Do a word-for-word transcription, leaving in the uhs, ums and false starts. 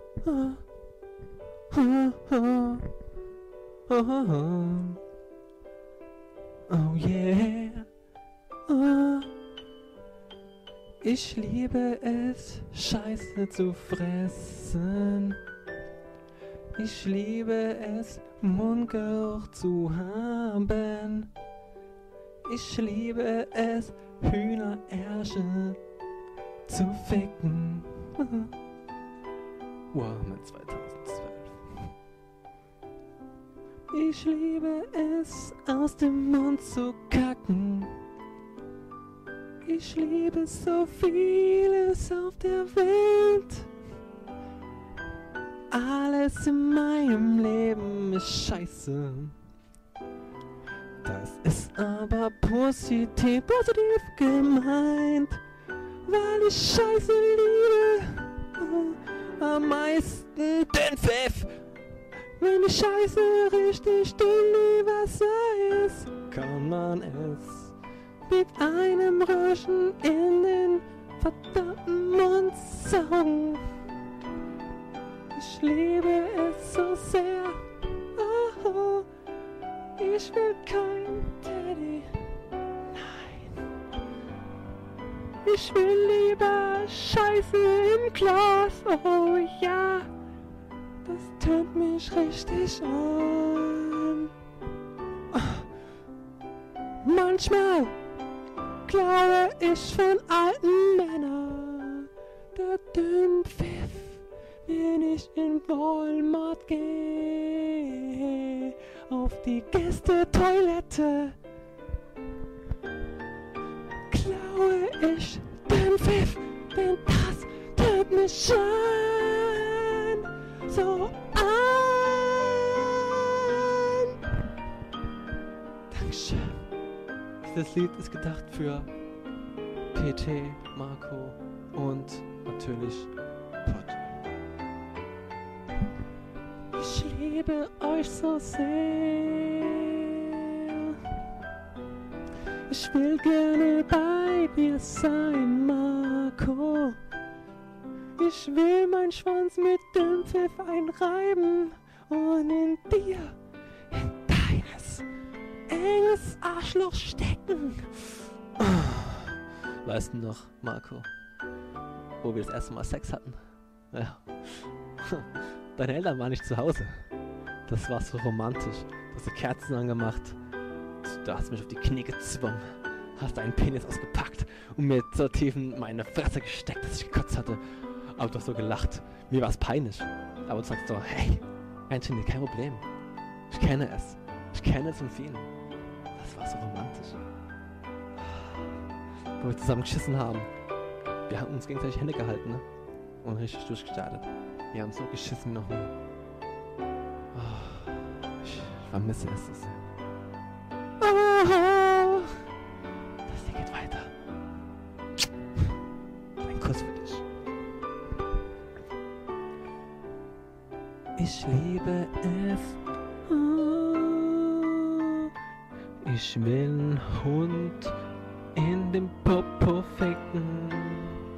Ah, ah, ah, ah, ah. Oh yeah. Ah. Ich liebe es, Scheiße zu fressen. Ich liebe es, Mundgeruch zu haben. Ich liebe es, Hühnerärsche zu ficken. Wow, mein zweitausendzwölf. Ich liebe es, aus dem Mund zu kacken. Ich liebe so vieles auf der Welt. Alles in meinem Leben ist scheiße. Das ist aber positiv, positiv gemeint. Weil ich Scheiße liebe. Äh, am meisten den Pfiff. Wenn die Scheiße richtig dünn wie Wasser ist, kann man es mit einem Röhrchen in den verdammten Mund saugen. Ich liebe es so sehr. Oh, ich will kein Teddy. Nein. Ich will lieber Scheiße im Glas. Oh ja. Das tönt mich richtig an. Manchmal glaube ich von alten Männern, der Dünnpfiff, wenn ich in Walmart gehe, auf die Gästetoilette, klaue ich den Pfiff, denn das tönt mich an, so an. Dankeschön. Dieses Lied ist gedacht für P T, Marco und natürlich Pott. Ich liebe euch so sehr. Ich will gerne bei dir sein, Marco. Ich will meinen Schwanz mit dem Pfiff einreiben und in dir, in deines enges Arschloch stecken. Weißt du noch, Marco, wo wir das erste Mal Sex hatten? Ja. Deine Eltern waren nicht zu Hause. Das war so romantisch. Du hast die Kerzen angemacht. Du hast mich auf die Knie gezwungen. Hast deinen Penis ausgepackt und mir so tief in meine Fresse gesteckt, dass ich gekotzt hatte. Aber du hast so gelacht. Mir war es peinlich. Aber du sagst so, hey, Anthony, kein Problem. Ich kenne es. Ich kenne es von vielen. Das war so romantisch. Wo wir zusammen geschissen haben. Wir haben uns gegenseitig Hände gehalten, ne? Und richtig durchgestartet. Wir haben so geschissen noch nie. Oh, ich, ich vermisse es so sehr. Oh, das Ding geht weiter. Ein Kuss für dich. Ich liebe es. Oh, ich will einen Hund in den Popo ficken.